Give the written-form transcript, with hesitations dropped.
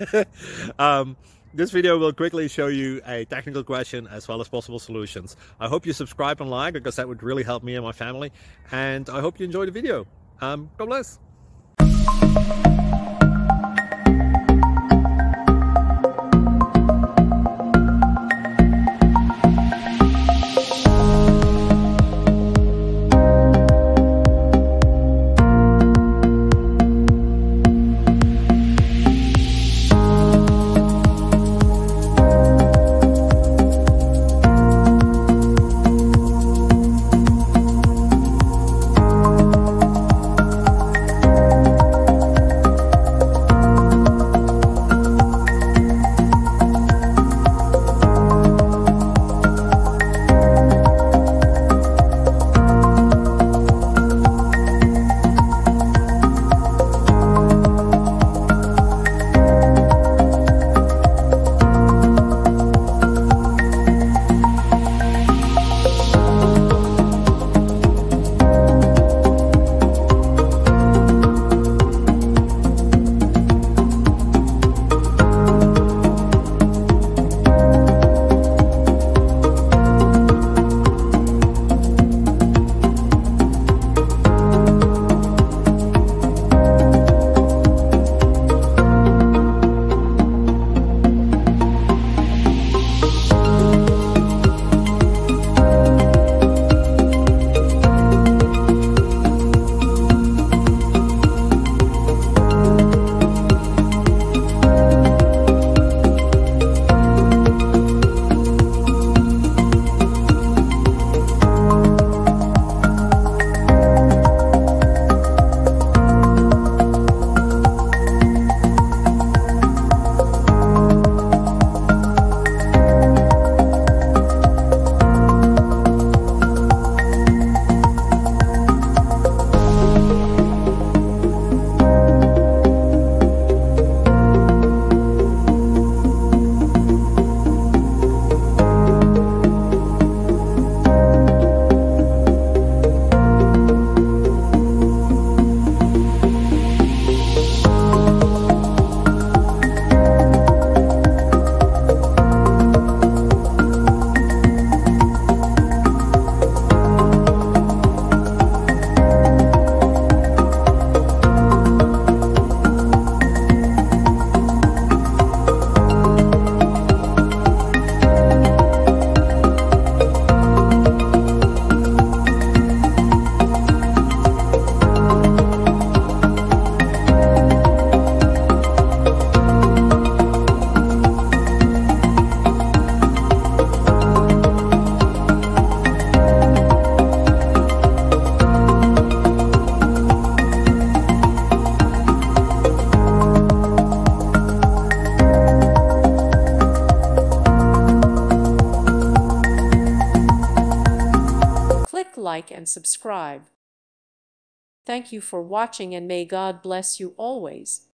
This video will quickly show you a technical question as well as possible solutions. I hope you subscribe and like, because that would really help me and my family. And I hope you enjoy the video. God bless. Like and subscribe. Thank you for watching, and may God bless you always.